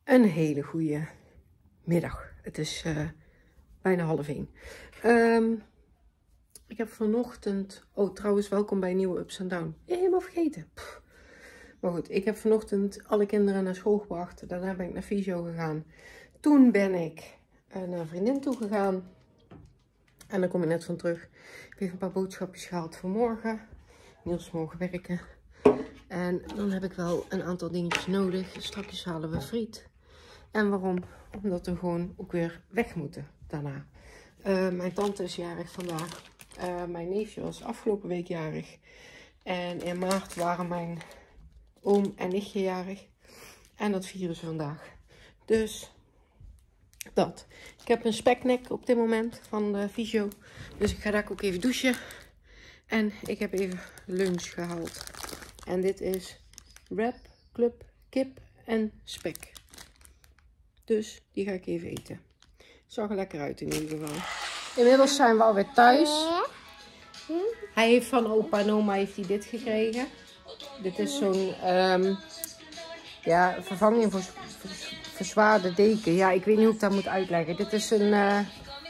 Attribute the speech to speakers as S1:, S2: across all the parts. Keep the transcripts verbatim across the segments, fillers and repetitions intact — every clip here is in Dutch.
S1: Een hele goede middag. Het is uh, bijna half één. Um, ik heb vanochtend... Oh, trouwens, welkom bij een nieuwe Ups and Down. Ja, helemaal vergeten. Pff. Maar goed, ik heb vanochtend alle kinderen naar school gebracht. Daarna ben ik naar fysio gegaan. Toen ben ik uh, naar een vriendin toe gegaan. En dan kom ik net van terug. Ik heb even een paar boodschapjes gehaald voor morgen. Niels morgen werken. En dan heb ik wel een aantal dingetjes nodig. Straks halen we friet. En waarom? Omdat we gewoon ook weer weg moeten daarna. Uh, mijn tante is jarig vandaag. Uh, mijn neefje was afgelopen week jarig. En in maart waren mijn oom en nichtje jarig. En dat vieren ze vandaag. Dus dat. Ik heb een speknek op dit moment van de fysio. Dus ik ga daar ook even douchen. En ik heb even lunch gehaald. En dit is wrap, club, kip en spek. Dus die ga ik even eten. Zag er lekker uit in ieder geval. Inmiddels zijn we alweer thuis. Hij heeft van opa en oma heeft hij dit gekregen. Dit is zo'n um, ja, vervanging voor verzwaarde deken. Ja, ik weet niet hoe ik dat moet uitleggen. Dit is een... Uh...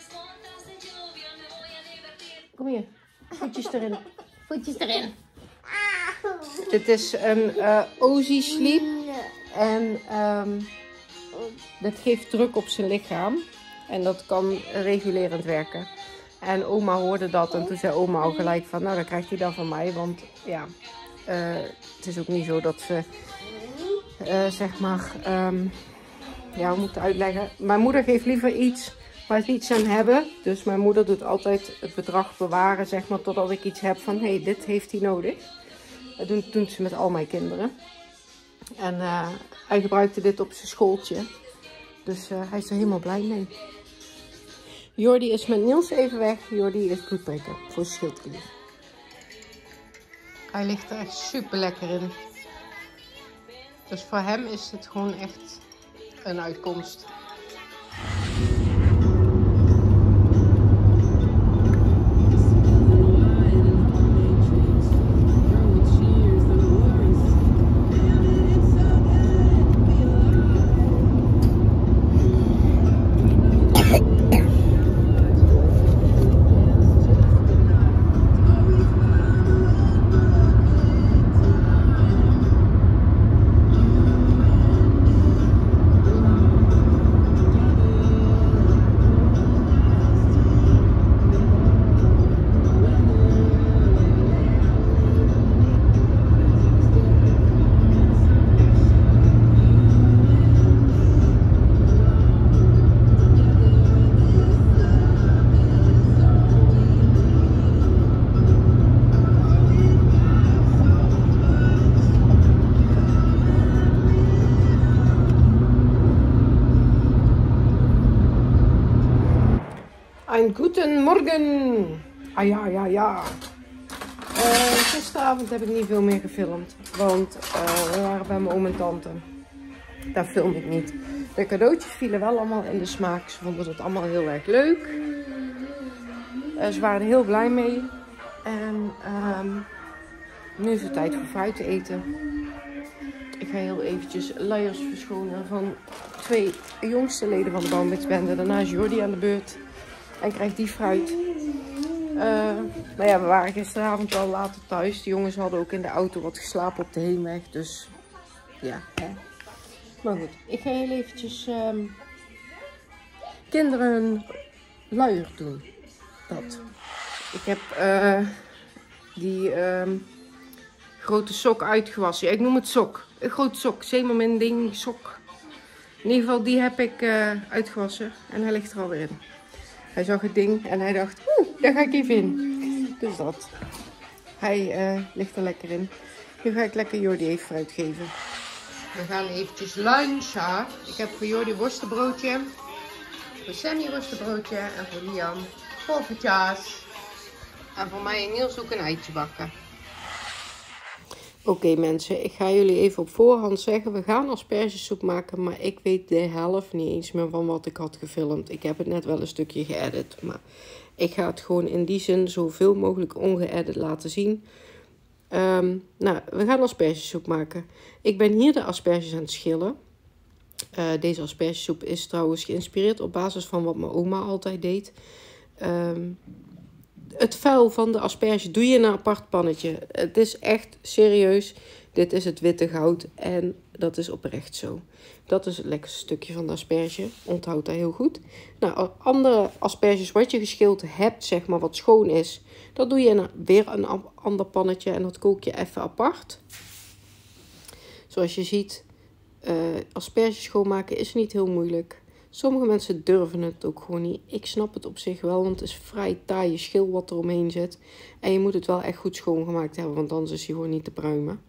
S1: Kom hier. Voetjes erin. Voetjes erin. Dit is een uh, Ozi Sleep. En um, dit geeft druk op zijn lichaam. En dat kan regulerend werken. En oma hoorde dat. En toen zei oma al gelijk van, nou dan krijgt hij dan van mij. Want ja, uh, het is ook niet zo dat ze, uh, zeg maar, um, ja, hoe moet ik het uitleggen? Mijn moeder geeft liever iets waar ze iets aan hebben. Dus mijn moeder doet altijd het bedrag bewaren, zeg maar, totdat ik iets heb van, hé, hey, dit heeft hij nodig. Dat doet, doet ze met al mijn kinderen. En uh, hij gebruikte dit op zijn schooltje. Dus uh, hij is er helemaal blij mee. Jordi is met Niels even weg. Jordi is bloedprikken voor zijn schildklier. Hij ligt er echt super lekker in. Dus voor hem is het gewoon echt een uitkomst. Een guten morgen. Ah ja, ja, ja. Uh, gisteravond heb ik niet veel meer gefilmd. Want uh, we waren bij mijn oom en tante. Daar film ik niet. De cadeautjes vielen wel allemaal in de smaak. Ze vonden het allemaal heel erg leuk. Uh, ze waren er heel blij mee. En um, nu is het tijd voor fruit te eten. Ik ga heel eventjes luiers verschonen van twee jongste leden van de Bouwmixbende. Daarna is Jordi aan de beurt. En krijgt die fruit. Uh, nou ja, we waren gisteravond al later thuis. De jongens hadden ook in de auto wat geslapen op de heenweg. Dus ja. Hè. Maar goed, ik ga heel eventjes um, kinderen hun luier doen. Dat. Ik heb uh, die um, grote sok uitgewassen. Ja, ik noem het sok. Een grote sok. Zeemermin ding sok. In ieder geval die heb ik uh, uitgewassen. En hij ligt er alweer in. Hij zag het ding en hij dacht, oeh, daar ga ik even in. Dus dat. Hij uh, ligt er lekker in. Nu ga ik lekker Jordi even fruit geven. We gaan eventjes lunchen. Ik heb voor Jordi worstenbroodje. Voor Sammy worstenbroodje. En voor Liam poffertjes. En voor mij en Niels ook een eitje bakken. Oké okay, mensen, ik ga jullie even op voorhand zeggen, we gaan aspergesoep maken, maar ik weet de helft niet eens meer van wat ik had gefilmd. Ik heb het net wel een stukje geëdit, maar ik ga het gewoon in die zin zoveel mogelijk ongeëdit laten zien. Um, nou, we gaan aspergesoep maken. Ik ben hier de asperges aan het schillen. Uh, deze aspergesoep is trouwens geïnspireerd op basis van wat mijn oma altijd deed. Um, het vuil van de asperge doe je in een apart pannetje. Het is echt serieus. Dit is het witte goud en dat is oprecht zo. Dat is het lekkerste stukje van de asperge. Onthoud dat heel goed. Nou, andere asperges wat je geschild hebt, zeg maar, wat schoon is, dat doe je in een, weer een ander pannetje en dat kook je even apart. Zoals je ziet, uh, asperges schoonmaken is niet heel moeilijk. Sommige mensen durven het ook gewoon niet. Ik snap het op zich wel, want het is vrij taaie schil wat er omheen zit. En je moet het wel echt goed schoongemaakt hebben, want anders is hij gewoon niet te pruimen.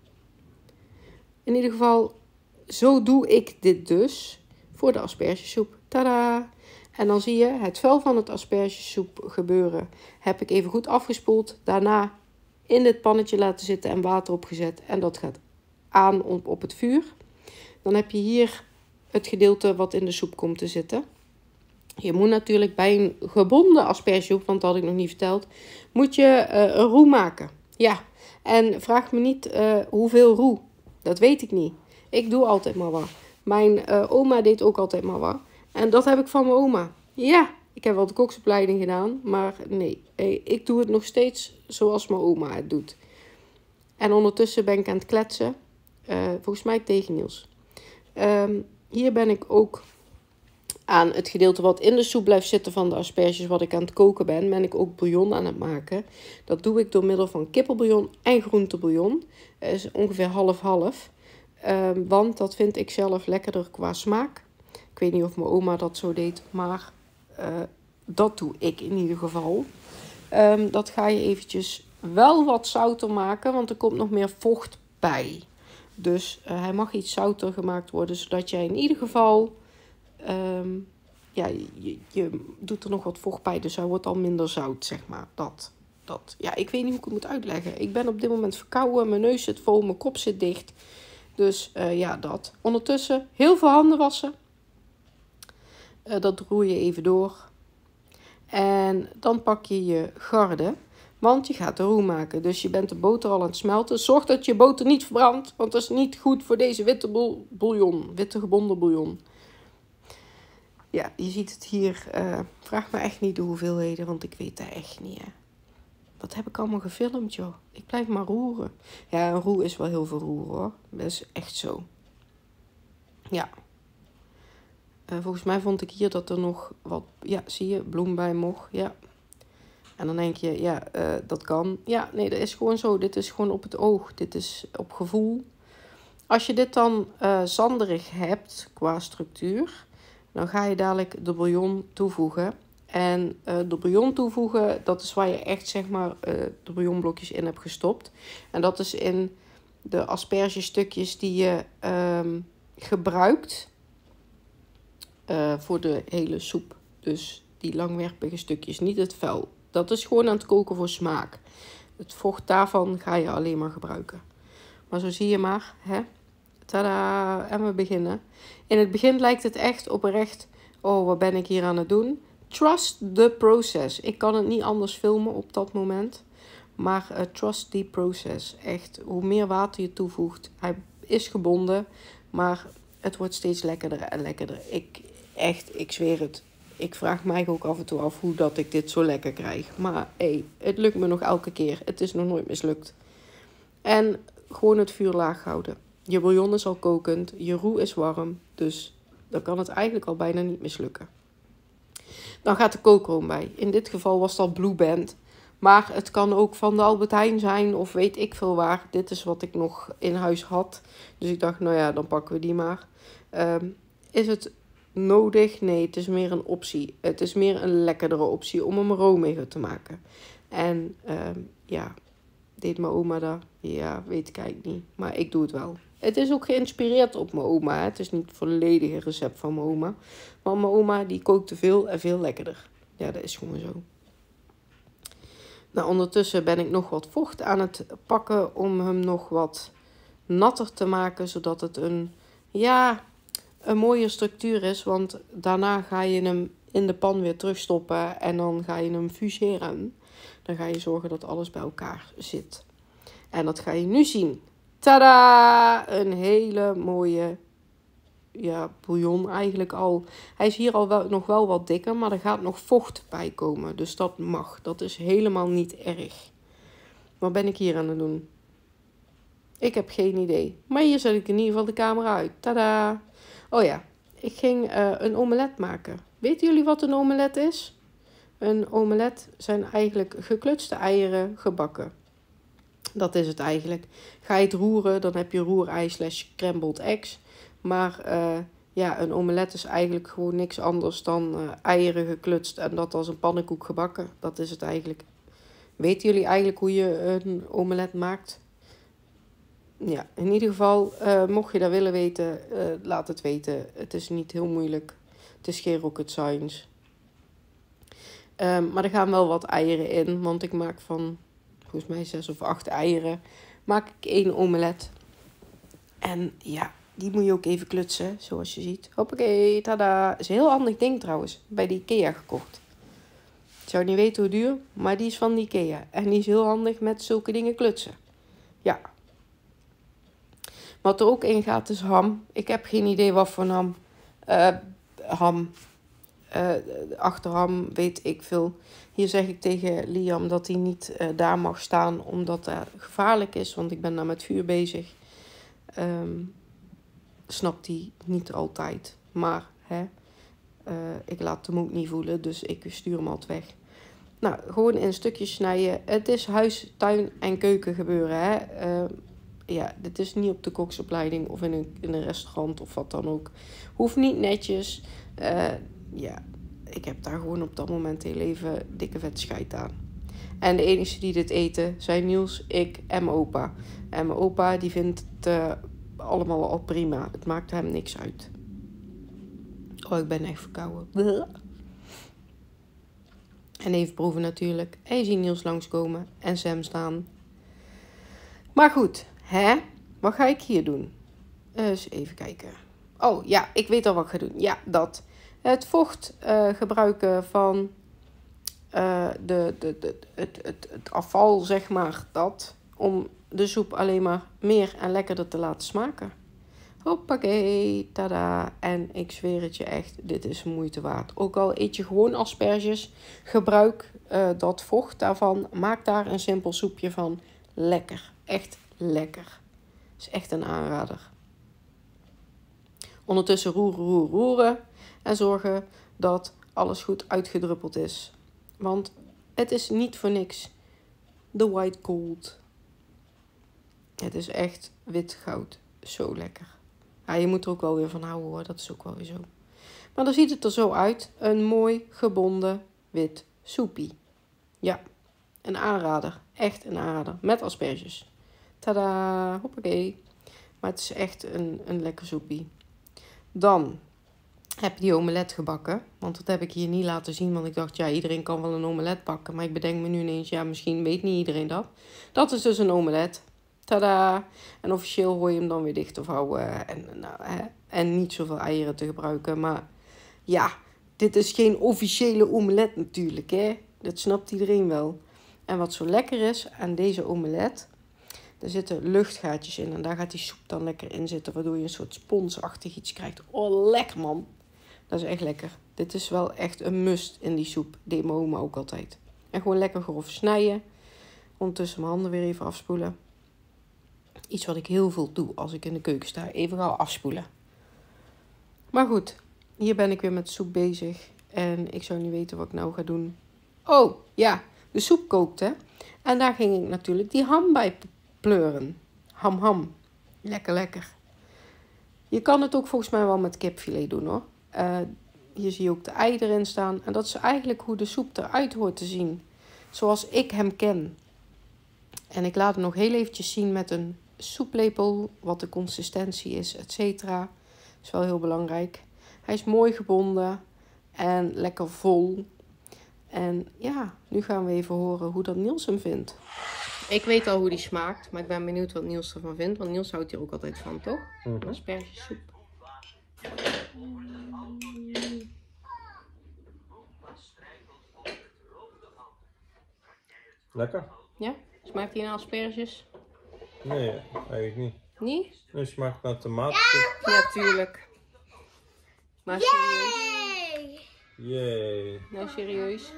S1: In ieder geval, zo doe ik dit dus voor de aspergesoep. Tada! En dan zie je het vel van het aspergesoep gebeuren. Heb ik even goed afgespoeld. Daarna in dit pannetje laten zitten en water opgezet. En dat gaat aan op, op het vuur. Dan heb je hier het gedeelte wat in de soep komt te zitten. Je moet natuurlijk bij een gebonden aspergesoep, want dat had ik nog niet verteld, moet je uh, een roe maken. Ja, en vraag me niet uh, hoeveel roe. Dat weet ik niet. Ik doe altijd maar wat. Mijn uh, oma deed ook altijd maar wat. En dat heb ik van mijn oma. Ja, ik heb wel de koksopleiding gedaan, maar nee. Ik doe het nog steeds zoals mijn oma het doet. En ondertussen ben ik aan het kletsen. Uh, volgens mij tegen Niels. Um, hier ben ik ook aan het gedeelte wat in de soep blijft zitten van de asperges wat ik aan het koken ben, ben ik ook bouillon aan het maken. Dat doe ik door middel van kippenbouillon en groentebouillon. Dat is ongeveer half-half. Um, want dat vind ik zelf lekkerder qua smaak. Ik weet niet of mijn oma dat zo deed, maar uh, dat doe ik in ieder geval. Um, dat ga je eventjes wel wat zouter maken, want er komt nog meer vocht bij. Dus uh, hij mag iets zouter gemaakt worden, zodat jij in ieder geval, um, ja, je, je doet er nog wat vocht bij, dus hij wordt al minder zout, zeg maar. Dat, dat. Ja, ik weet niet hoe ik het moet uitleggen. Ik ben op dit moment verkouden, mijn neus zit vol, mijn kop zit dicht. Dus uh, ja, dat. Ondertussen heel veel handen wassen. Uh, dat roer je even door. En dan pak je je garde. Want je gaat de roe maken. Dus je bent de boter al aan het smelten. Zorg dat je boter niet verbrandt. Want dat is niet goed voor deze witte bouillon. Witte gebonden bouillon. Ja, je ziet het hier. Uh, vraag me echt niet de hoeveelheden. Want ik weet dat echt niet. Hè. Wat heb ik allemaal gefilmd, joh. Ik blijf maar roeren. Ja, een roe is wel heel veel roeren, hoor. Dat is echt zo. Ja. Uh, volgens mij vond ik hier dat er nog wat... Ja, zie je? Bloem bij mocht. Ja. En dan denk je, ja, uh, dat kan. Ja, nee, dat is gewoon zo. Dit is gewoon op het oog. Dit is op gevoel. Als je dit dan uh, zanderig hebt qua structuur, dan ga je dadelijk de bouillon toevoegen. En uh, de bouillon toevoegen, dat is waar je echt, zeg maar, uh, de bouillonblokjes in hebt gestopt. En dat is in de aspergestukjes die je um, gebruikt uh, voor de hele soep. Dus die langwerpige stukjes, niet het vel. Dat is gewoon aan het koken voor smaak. Het vocht daarvan ga je alleen maar gebruiken. Maar zo zie je maar, hè. Tada! En we beginnen. In het begin lijkt het echt oprecht, oh, wat ben ik hier aan het doen? Trust the process. Ik kan het niet anders filmen op dat moment. Maar uh, trust the process. Echt, hoe meer water je toevoegt, hij is gebonden. Maar het wordt steeds lekkerder en lekkerder. Ik, echt, ik zweer het. Ik vraag mij ook af en toe af hoe dat ik dit zo lekker krijg. Maar hey, het lukt me nog elke keer. Het is nog nooit mislukt. En gewoon het vuur laag houden. Je bouillon is al kokend. Je roe is warm. Dus dan kan het eigenlijk al bijna niet mislukken. Dan gaat de kookroom bij. In dit geval was dat Blue Band. Maar het kan ook van de Albert Heijn zijn of weet ik veel waar. Dit is wat ik nog in huis had. Dus ik dacht, nou ja, dan pakken we die maar. Um, is het nodig? Nee, het is meer een optie. Het is meer een lekkerdere optie om hem romiger te maken. En um, ja, deed mijn oma dat? Ja, weet ik eigenlijk niet. Maar ik doe het wel. Het is ook geïnspireerd op mijn oma. Hè. Het is niet het volledige recept van mijn oma. Maar mijn oma die kookte veel en veel lekkerder. Ja, dat is gewoon zo. Nou, ondertussen ben ik nog wat vocht aan het pakken om hem nog wat natter te maken. Zodat het een, ja, een mooie structuur is. Want daarna ga je hem in de pan weer terugstoppen en dan ga je hem fuseren. Dan ga je zorgen dat alles bij elkaar zit. En dat ga je nu zien. Tada! Een hele mooie ja, bouillon eigenlijk al. Hij is hier al wel, nog wel wat dikker, maar er gaat nog vocht bij komen. Dus dat mag. Dat is helemaal niet erg. Wat ben ik hier aan het doen? Ik heb geen idee. Maar hier zet ik in ieder geval de camera uit. Tada! Oh ja, ik ging uh, een omelet maken. Weten jullie wat een omelet is? Een omelet zijn eigenlijk geklutste eieren gebakken. Dat is het eigenlijk. Ga je het roeren, dan heb je roerei slash scrambled eggs. Maar uh, ja, een omelet is eigenlijk gewoon niks anders dan uh, eieren geklutst en dat als een pannenkoek gebakken. Dat is het eigenlijk. Weten jullie eigenlijk hoe je een omelet maakt? Ja, in ieder geval, uh, mocht je dat willen weten, uh, laat het weten. Het is niet heel moeilijk. Het is geen rocket science. Um, maar er gaan wel wat eieren in, want ik maak van, volgens mij zes of acht eieren, maak ik één omelet. En ja, die moet je ook even klutsen, zoals je ziet. Hoppakee, tada. Is een heel handig ding trouwens, bij de Ikea gekocht. Ik zou niet weten hoe duur, maar die is van de Ikea. En die is heel handig met zulke dingen klutsen. Ja. Wat er ook in gaat is ham. Ik heb geen idee wat voor ham. Uh, ham. Uh, achterham weet ik veel. Hier zeg ik tegen Liam dat hij niet uh, daar mag staan, omdat dat gevaarlijk is. Want ik ben daar met vuur bezig. Um, snapt hij niet altijd. Maar hè, uh, ik laat hem ook niet voelen, dus ik stuur hem altijd weg. Nou, gewoon in stukjes snijden. Het is huis, tuin en keuken gebeuren. Hè. Uh, ja, dit is niet op de koksopleiding of in een, in een restaurant of wat dan ook. Hoeft niet netjes. Uh, ja, ik heb daar gewoon op dat moment heel even dikke vet scheid aan. En de enige die dit eten zijn Niels, ik en mijn opa. En mijn opa die vindt het uh, allemaal al prima. Het maakt hem niks uit. Oh, ik ben echt verkouden. En even proeven natuurlijk. En je ziet Niels langskomen en Sam staan. Maar goed, hè? Wat ga ik hier doen? Eens even kijken. Oh ja, ik weet al wat ik ga doen. Ja, dat. Het vocht uh, gebruiken van uh, de, de, de, het, het, het afval, zeg maar, dat. Om de soep alleen maar meer en lekkerder te laten smaken. Hoppakee, tada. En ik zweer het je echt, dit is moeite waard. Ook al eet je gewoon asperges, gebruik uh, dat vocht daarvan. Maak daar een simpel soepje van. Lekker, echt lekker. Is echt een aanrader. Ondertussen roeren, roeren, roeren. En zorgen dat alles goed uitgedruppeld is. Want het is niet voor niks de white gold. Het is echt wit goud. Zo lekker. Ja, je moet er ook wel weer van houden hoor. Dat is ook wel weer zo. Maar dan ziet het er zo uit. Een mooi gebonden wit soepie. Ja, een aanrader. Echt een aanrader. Met asperges. Tada, hoppakee. Maar het is echt een, een lekker soepie. Dan heb je die omelet gebakken. Want dat heb ik hier niet laten zien. Want ik dacht, ja, iedereen kan wel een omelet bakken. Maar ik bedenk me nu ineens, ja, misschien weet niet iedereen dat. Dat is dus een omelet. Tada! En officieel hoor je hem dan weer dicht of houden. En, nou, hè, en niet zoveel eieren te gebruiken. Maar ja, dit is geen officiële omelet natuurlijk, hè. Dat snapt iedereen wel. En wat zo lekker is aan deze omelet, er zitten luchtgaatjes in. En daar gaat die soep dan lekker in zitten. Waardoor je een soort sponsachtig iets krijgt. Oh, lekker man. Dat is echt lekker. Dit is wel echt een must in die soep. Deed mijn oma ook altijd. En gewoon lekker grof snijden. Ondertussen mijn handen weer even afspoelen. Iets wat ik heel veel doe als ik in de keuken sta. Even gauw afspoelen. Maar goed. Hier ben ik weer met de soep bezig. En ik zou niet weten wat ik nou ga doen. Oh, ja. De soep kookt, hè. En daar ging ik natuurlijk die ham bij pleuren. Ham, ham. Lekker, lekker. Je kan het ook volgens mij wel met kipfilet doen, hoor. Uh, hier zie je ook de ei erin staan. En dat is eigenlijk hoe de soep eruit hoort te zien. Zoals ik hem ken. En ik laat het nog heel eventjes zien met een soeplepel. Wat de consistentie is, et cetera. Dat is wel heel belangrijk. Hij is mooi gebonden. En lekker vol. En ja, nu gaan we even horen hoe dat Niels hem vindt. Ik weet al hoe die smaakt. Maar ik ben benieuwd wat Niels ervan vindt. Want Niels houdt hier ook altijd van, toch? Mm-hmm. Aspergesoep.
S2: Lekker.
S1: Ja? Smaakt hij naar asperges?
S2: Nee, eigenlijk niet.
S1: Niet?
S2: Nee, smaakt naar tomatensoep.
S1: Ja, tuurlijk. Maar serieus.
S2: Yay.
S1: Nou, serieus.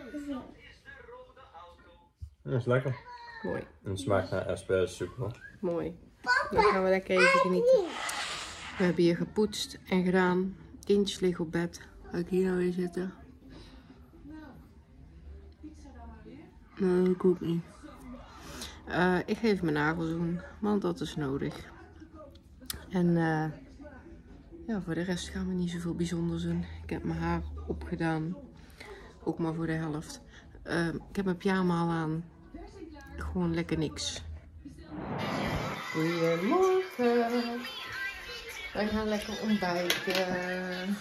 S2: Dat is lekker.
S1: Mooi.
S2: En het smaakt naar aspergesoep hoor.
S1: Mooi. Dan gaan we lekker even genieten. We hebben hier gepoetst en gedaan. Kindjes liggen op bed. Ga ik hier nou weer zitten? Nee, dat ook niet. Uh, ik ga even mijn nagels doen, want dat is nodig. En uh, ja, voor de rest gaan we niet zoveel bijzonders doen. Ik heb mijn haar opgedaan. Ook maar voor de helft. Uh, ik heb mijn pyjama al aan. Gewoon lekker niks. Goedemorgen. Wij gaan lekker ontbijten.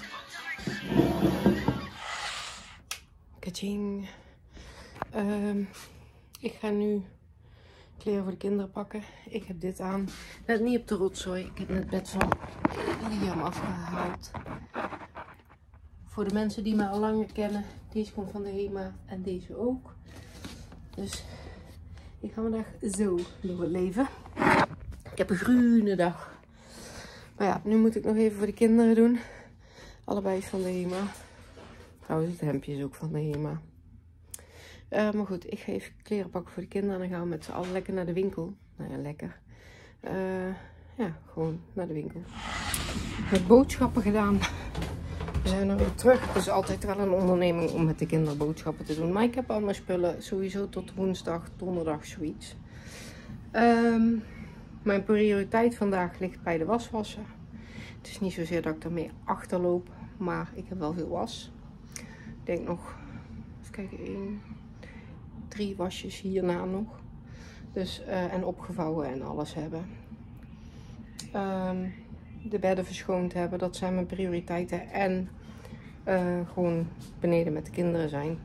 S1: Kaching. Uh, ik ga nu kleren voor de kinderen pakken. Ik heb dit aan. Net niet op de rotzooi. Ik heb net het bed van Liam afgehaald. Voor de mensen die mij al langer kennen. Deze komt van de Hema en deze ook. Dus ik ga vandaag zo door het leven. Ik heb een groene dag. Maar ja, nu moet ik nog even voor de kinderen doen. Allebei van de Hema. Trouwens, het hemdje is ook van de Hema. Uh, maar goed, ik ga even kleren pakken voor de kinderen. En dan gaan we met z'n allen lekker naar de winkel. Nou ja, lekker. Uh, ja, gewoon naar de winkel. Ik heb boodschappen gedaan. We zijn er weer terug. Het is altijd wel een onderneming om met de kinderen boodschappen te doen. Maar ik heb al mijn spullen sowieso tot woensdag, donderdag, zoiets. Um, mijn prioriteit vandaag ligt bij de waswassen. Het is niet zozeer dat ik ermee achterloop. Maar ik heb wel veel was. Ik denk nog, even kijken, één, drie wasjes hierna nog. Dus, uh, en opgevouwen en alles hebben. Um, de bedden verschoond hebben, dat zijn mijn prioriteiten. En uh, gewoon beneden met de kinderen zijn.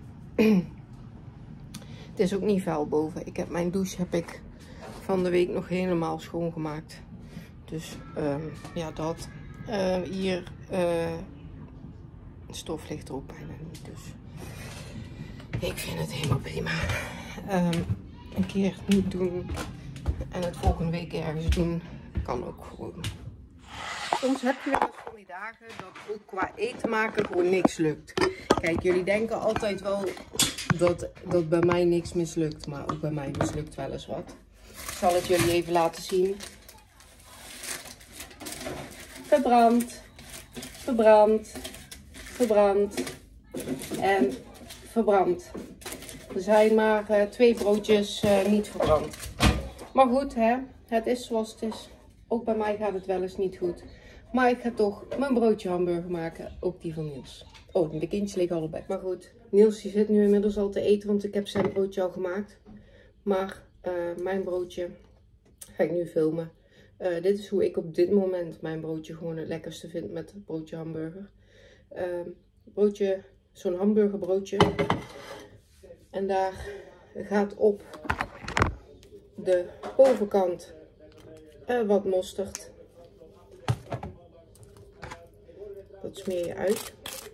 S1: Het is ook niet vuil boven. Ik heb mijn douche heb ik van de week nog helemaal schoongemaakt. Dus um, ja, dat. Uh, hier, uh, stof ligt er ook bijna niet. Dus ik vind het helemaal prima. Um, een keer niet doen en het volgende week ergens doen, kan ook gewoon. Soms heb je wel eens van die dagen dat ook qua eten maken gewoon niks lukt. Kijk, jullie denken altijd wel dat, dat bij mij niks mislukt, maar ook bij mij mislukt wel eens wat. Ik zal het jullie even laten zien. Verbrand, verbrand, verbrand en verbrand. Er zijn maar uh, twee broodjes uh, niet verbrand. Maar goed, hè, het is zoals het is. Ook bij mij gaat het wel eens niet goed. Maar ik ga toch mijn broodje hamburger maken. Ook die van Niels. Oh, de kindjes liggen al op bed. Maar goed, Niels die zit nu inmiddels al te eten. Want ik heb zijn broodje al gemaakt. Maar uh, mijn broodje ga ik nu filmen. Uh, dit is hoe ik op dit moment mijn broodje gewoon het lekkerste vind met het broodje hamburger. Uh, broodje, zo'n hamburgerbroodje. En daar gaat op de bovenkant uh, wat mosterd. Dat smeer je uit.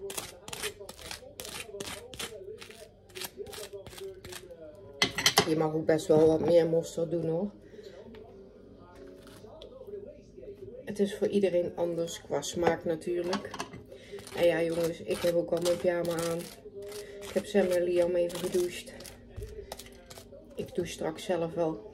S1: Je mag ook best wel wat meer mosterd doen hoor. Het is voor iedereen anders qua smaak natuurlijk. En ja jongens, ik heb ook al mijn pyjama aan. Ik heb Sam en Liam even gedoucht. Ik douche straks zelf wel.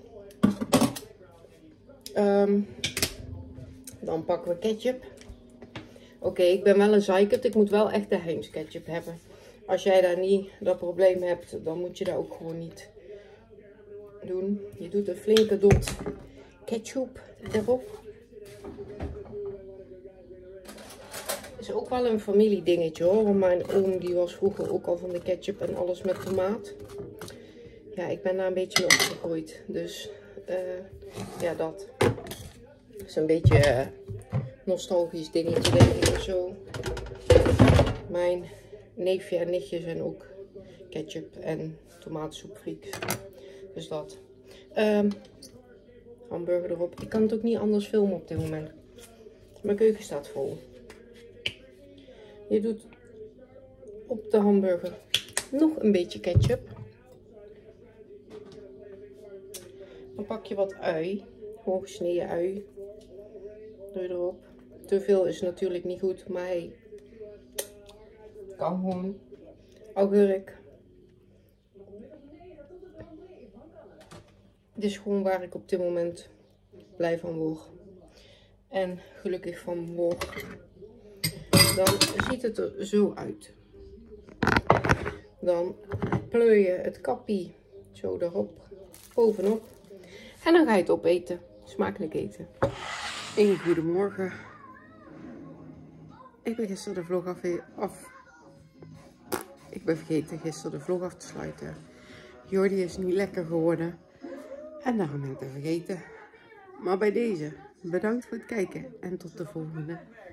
S1: Um, dan pakken we ketchup. Oké, okay, ik ben wel een zeikert. Ik moet wel echt de Heinz ketchup hebben. Als jij daar niet dat probleem hebt, dan moet je dat ook gewoon niet doen. Je doet een flinke dot ketchup erop. Is ook wel een familiedingetje hoor. Want mijn oom die was vroeger ook al van de ketchup en alles met tomaat. Ja, ik ben daar een beetje mee opgegroeid. Dus uh, ja, dat is een beetje uh, nostalgisch dingetje denk ik of zo. Mijn neefje en nichtje zijn ook ketchup en tomatensoep freaks. Dus dat. Um, hamburger erop. Ik kan het ook niet anders filmen op dit moment. Mijn keuken staat vol. Je doet op de hamburger nog een beetje ketchup. Dan pak je wat ui. Hooggesneden ui. Doe je erop. Te veel is natuurlijk niet goed. Maar hey, Kan gewoon. Augurk. Dit is gewoon waar ik op dit moment blij van word. En gelukkig van word. Dan ziet het er zo uit. Dan pleur je het kappie zo erop, bovenop. En dan ga je het opeten. Smakelijk eten. Een goedemorgen. Ik ben gisteren de vlog af, af. Ik ben vergeten gisteren de vlog af te sluiten. Jordi is niet lekker geworden. En daarom ben ik het vergeten. Maar bij deze, bedankt voor het kijken en tot de volgende.